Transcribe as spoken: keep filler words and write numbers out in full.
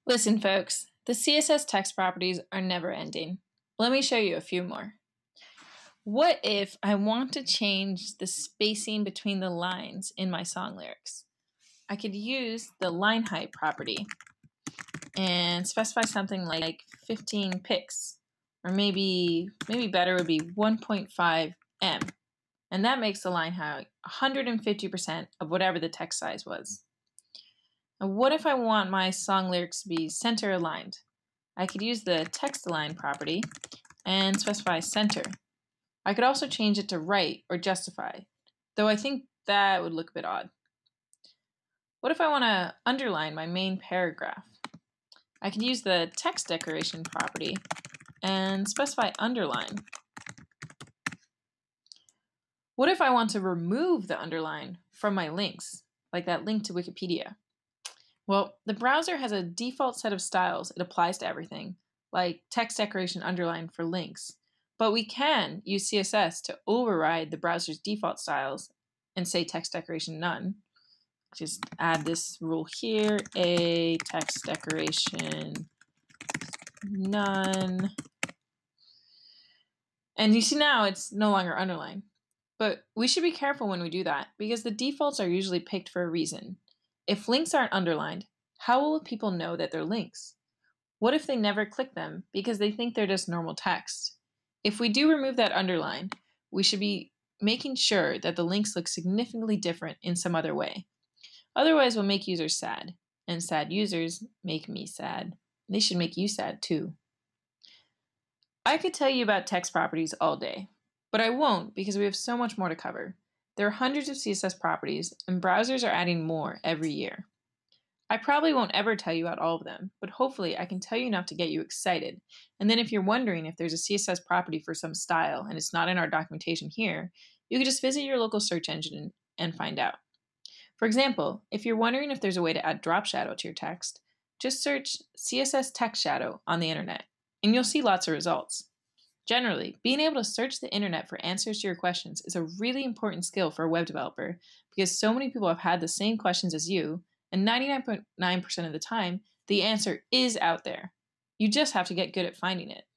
Listen, folks, the C S S text properties are never ending. Let me show you a few more. What if I want to change the spacing between the lines in my song lyrics? I could use the line height property and specify something like fifteen pixels, or maybe maybe better would be one point five em, and that makes the line height one hundred fifty percent of whatever the text size was. Now, what if I want my song lyrics to be center aligned? I could use the text align property and specify center. I could also change it to right or justify, though I think that would look a bit odd. What if I want to underline my main paragraph? I could use the text decoration property and specify underline. What if I want to remove the underline from my links, like that link to Wikipedia? Well, the browser has a default set of styles it applies to everything, like text decoration underline for links. But we can use C S S to override the browser's default styles and say text decoration none. Just add this rule here, a text decoration none. And you see now it's no longer underlined. But we should be careful when we do that because the defaults are usually picked for a reason. If links aren't underlined, how will people know that they're links? What if they never click them because they think they're just normal text? If we do remove that underline, we should be making sure that the links look significantly different in some other way. Otherwise, we'll make users sad, and sad users make me sad. They should make you sad too. I could tell you about text properties all day, but I won't because we have so much more to cover. There are hundreds of C S S properties, and browsers are adding more every year. I probably won't ever tell you about all of them, but hopefully I can tell you enough to get you excited. And then if you're wondering if there's a C S S property for some style and it's not in our documentation here, you can just visit your local search engine and find out. For example, if you're wondering if there's a way to add drop shadow to your text, just search C S S text shadow on the internet, and you'll see lots of results. Generally, being able to search the internet for answers to your questions is a really important skill for a web developer because so many people have had the same questions as you, and ninety-nine point nine percent of the time, the answer is out there. You just have to get good at finding it.